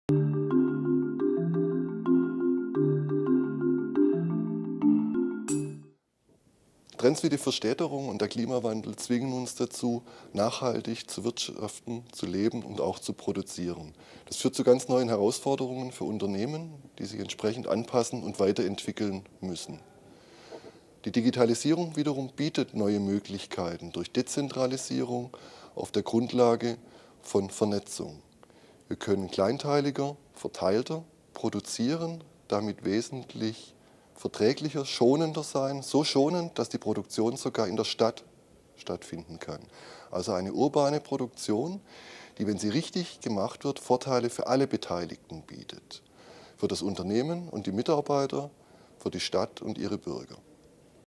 Trends wie die Verstädterung und der Klimawandel zwingen uns dazu, nachhaltig zu wirtschaften, zu leben und auch zu produzieren. Das führt zu ganz neuen Herausforderungen für Unternehmen, die sich entsprechend anpassen und weiterentwickeln müssen. Die Digitalisierung wiederum bietet neue Möglichkeiten durch Dezentralisierung auf der Grundlage von Vernetzung. Wir können kleinteiliger, verteilter produzieren, damit wesentlich verträglicher, schonender sein, so schonend, dass die Produktion sogar in der Stadt stattfinden kann. Also eine urbane Produktion, die, wenn sie richtig gemacht wird, Vorteile für alle Beteiligten bietet. Für das Unternehmen und die Mitarbeiter, für die Stadt und ihre Bürger.